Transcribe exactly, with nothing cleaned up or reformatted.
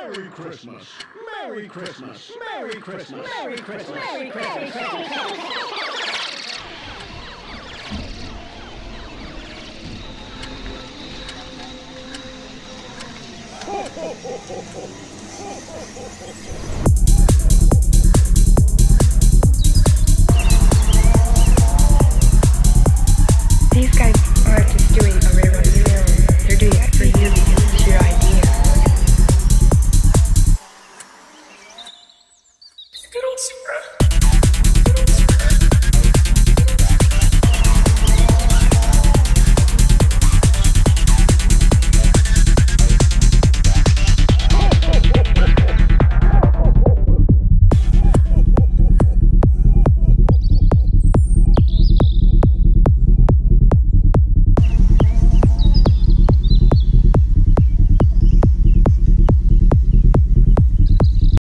Merry Christmas! Merry Christmas! Merry Christmas! Merry Christmas! Merry Christmas! Ho, ho, ho, ho, ho. Ho, ho, ho, ho, ho.